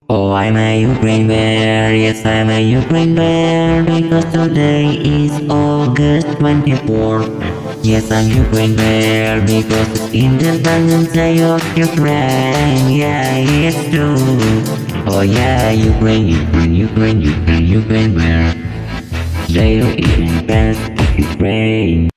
Oh, I'm a Ukraine bear, yes, I'm a Ukraine bear, because today is August 24th. Yes, I'm Ukraine bear, because it's Independence Day of Ukraine, yeah, it's true. Oh yeah, Ukraine bear, Day of Independence of Ukraine.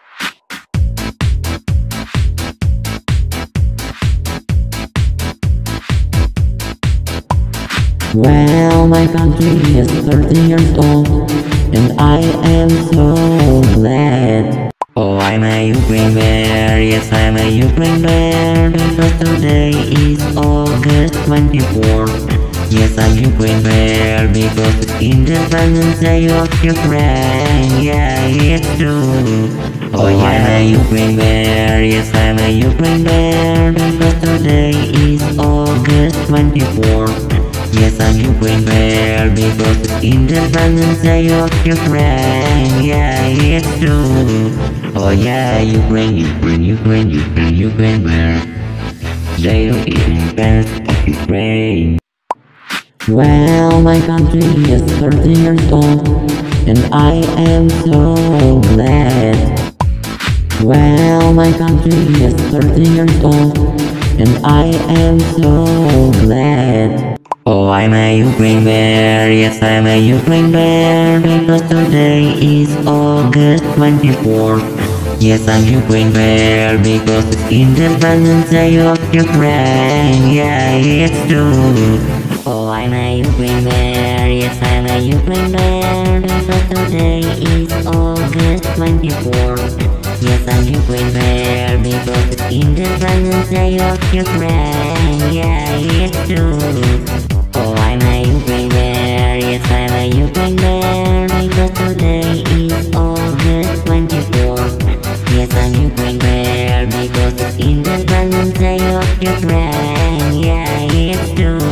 Well, my country is 30 years old, and I am so glad. Oh, I'm a Ukraine bear, yes, I'm a Ukraine bear, because today is August 24th. Yes, I'm Ukraine bear, because it's Independence Day of Ukraine, yeah, it's true. Oh, I'm a Ukraine bear, yes, I'm a Ukraine bear, because today is August 24th. Yes, I'm Ukraine bear, because it's Independence Day of Ukraine, yeah, it's true. Oh yeah, Ukraine bear, Day of Independence of Ukraine. Well, my country is 30 years old, and I am so glad. Well, my country is 30 years old, and I am so glad. Oh, I'm a Ukraine bear, yes, I'm a Ukraine bear, because today is August 24th. Yes, I'm Ukraine bear, because it's Independence Day of Ukraine, yeah, it's true. Oh, I'm a Ukraine bear, yes, I'm a Ukraine bear, because today is August 24th. Yes, I'm Ukraine bear, because it's Independence Day of Ukraine, yeah, it's true. Oh, I'm a Ukraine bear, yes, I'm a Ukraine bear, because today is August 24th. Yes, I'm Ukraine bear, because it's Independence Day of Ukraine, yeah, it's true.